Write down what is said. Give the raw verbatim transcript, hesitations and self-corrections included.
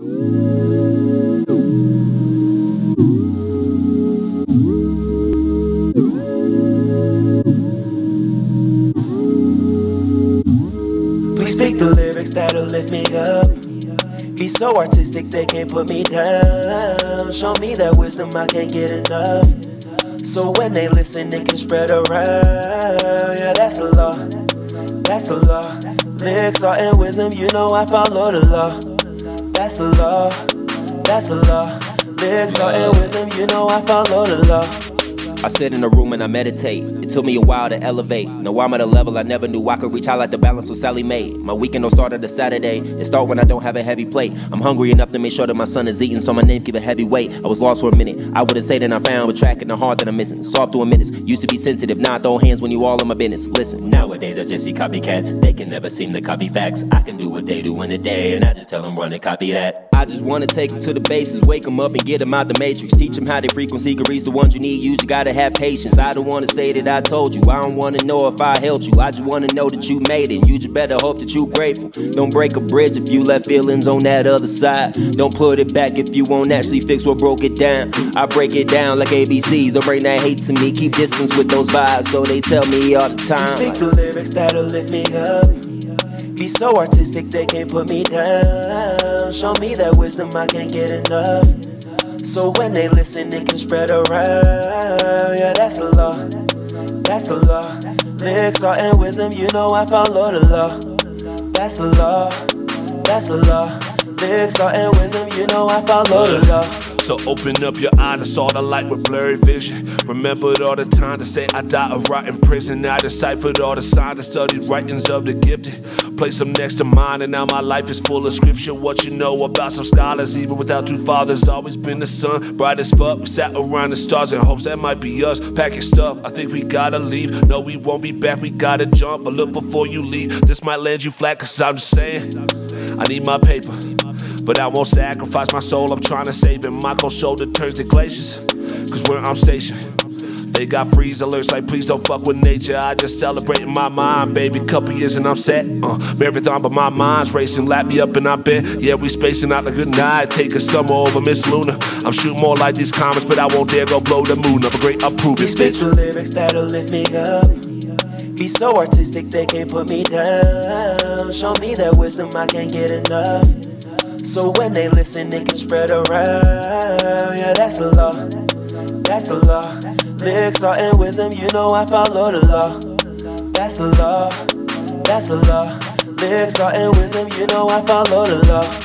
Please speak the lyrics that'll lift me up. Be so artistic they can't put me down. Show me that wisdom I can't get enough. So when they listen it can spread around. Yeah, that's the law, that's the law. Lyrics, art, and wisdom, you know I follow the law. That's the law, that's the law. Lyrics, art, and wisdom, you know I follow the law. I sit in a room and I meditate. It took me a while to elevate. Now I'm at a level I never knew I could reach. I like the balance with Sally Mae. My weekend don't start at a Saturday. It start when I don't have a heavy plate. I'm hungry enough to make sure that my son is eating, so my name keep a heavy weight. I was lost for a minute. I wouldn't say that I found a track in the heart that I'm missing. Soft through a minute. Used to be sensitive. Now I throw hands when you all in my business. Listen, nowadays I just see copycats. They can never seem to copy facts. I can do what they do in a day, and I just tell them run and copy that. I just wanna take them to the bases, wake them up and get them out the matrix. Teach them how their frequency can reach the ones you need. You just gotta have patience. I don't wanna say that I told you. I don't wanna know if I helped you. I just wanna know that you made it. You just better hope that you grateful. Don't break a bridge if you left feelings on that other side. Don't put it back if you won't actually fix what broke it down. I break it down like A B Cs. Don't bring that hate to me. Keep distance with those vibes, so they tell me all the time. Speak the lyrics that'll lift me up. Be so artistic they can't put me down. Show me that wisdom I can't get enough. So when they listen it can spread around. Yeah, that's the law, that's the law. Lyrics, art, and wisdom, you know I follow the law. That's the law, that's the law. Lyrics, art, and wisdom, you know I follow the law. So open up your eyes, I saw the light with blurry vision. Remembered all the time to say I died a rot in prison. I deciphered all the signs and studied writings of the gifted. Placed them next to mine and now my life is full of scripture. What you know about some scholars, even without two fathers. Always been the sun, bright as fuck. We sat around the stars in hopes that might be us. Packing stuff, I think we gotta leave. No, we won't be back, we gotta jump. But look before you leave, this might land you flat. Cause I'm just saying, I need my paper, but I won't sacrifice my soul. I'm trying to save it. My cold shoulder turns to glaciers. Cause where I'm stationed, they got freeze alerts like please don't fuck with nature. I just celebrate in my mind, baby. Couple years and I'm set. Uh, marathon, but my mind's racing. Lap me up and I'm bent. Yeah, we spacing out a good night. Take a summer over Miss Luna. I'm shooting more like these comments, but I won't dare go blow the moon up. A great approve it, bitch. The lyrics that'll lift me up. Be so artistic they can't put me down. Show me that wisdom I can't get enough. So when they listen it can spread around. Yeah, that's the law, that's the law. Lyrics, art, and wisdom, you know I follow the law. That's the law, that's the law. Lyrics, art, and wisdom, you know I follow the law.